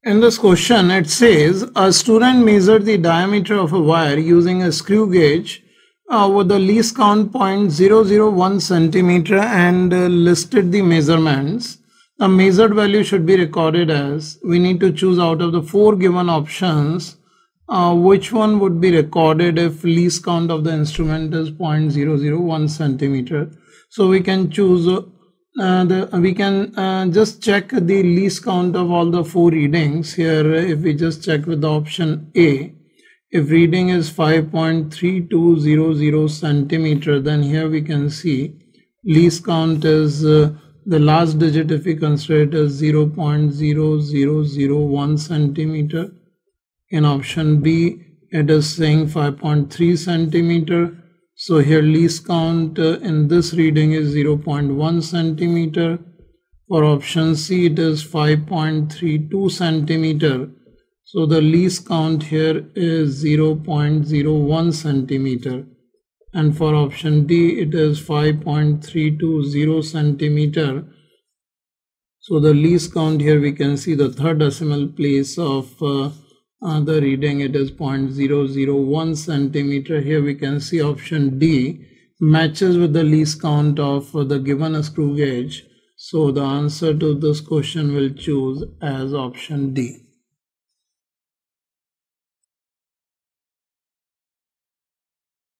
In this question, it says a student measured the diameter of a wire using a screw gauge with the least count 0.001 centimeter and listed the measurements. The measured value should be recorded as, we need to choose out of the four given options which one would be recorded if least count of the instrument is 0.001 centimeter. So we can choose just check the least count of all the four readings. Here if we just check with the option A, if reading is 5.3200 centimeter, then here we can see least count is the last digit, if we consider it as 0.0001 centimeter. In option B, it is saying 5.3 centimeter. So here least count in this reading is 0.1 centimeter. For option C, it is 5.32 centimeter. So the least count here is 0.01 centimeter. And for option D, it is 5.320 centimeter. So the least count here, we can see the third decimal place of the reading, it is 0.001 centimeter. Here we can see option D matches with the least count of the given screw gauge. So the answer to this question will choose as option D.